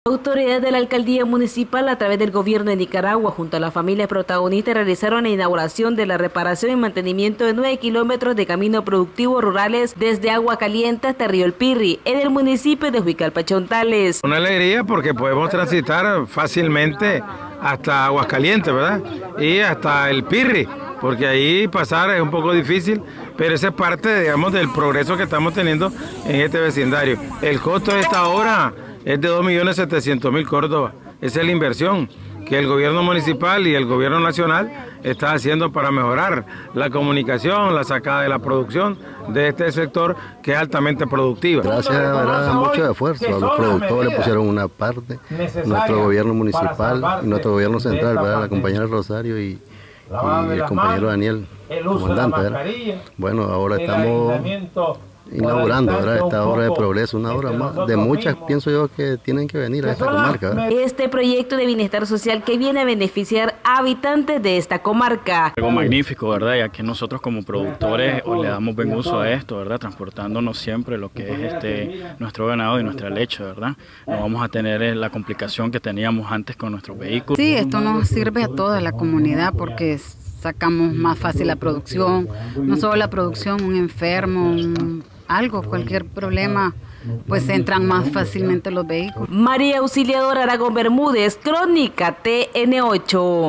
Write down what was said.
Autoridades de la alcaldía municipal a través del gobierno de Nicaragua junto a la familia protagonista realizaron la inauguración de la reparación y mantenimiento de 9 kilómetros de camino productivo rurales desde Agua Caliente hasta Río El Pirri, en el municipio de Huicalpa, Chontales. Una alegría porque podemos transitar fácilmente hasta Aguascalientes, ¿verdad? Y hasta El Pirri, porque ahí pasar es un poco difícil, pero esa es parte, digamos, del progreso que estamos teniendo en este vecindario. El costo de esta obra es de 2.700.000 córdobas. Esa es la inversión que el gobierno municipal y el gobierno nacional está haciendo para mejorar la comunicación, la sacada de la producción de este sector que es altamente productiva. Gracias a mucho esfuerzo, los productores pusieron una parte, nuestro gobierno municipal y nuestro gobierno central, ¿verdad? La compañera Rosario y el compañero Daniel, comandante, ¿verdad? Bueno, ahora estamos inaugurando, ¿verdad?, esta obra de progreso, una obra más de muchas, pienso yo, que tienen que venir a esta comarca, ¿verdad? Este proyecto de bienestar social que viene a beneficiar a habitantes de esta comarca. Algo magnífico, ¿verdad? Ya que nosotros como productores le damos buen uso a esto, ¿verdad? Transportándonos siempre lo que es nuestro ganado y nuestra leche, ¿verdad? No vamos a tener la complicación que teníamos antes con nuestros vehículos. Sí, esto nos sirve a toda la comunidad porque sacamos más fácil la producción, no solo la producción, un enfermo, cualquier problema, pues entran más fácilmente los vehículos. María Auxiliadora Aragón Bermúdez, Crónica TN8.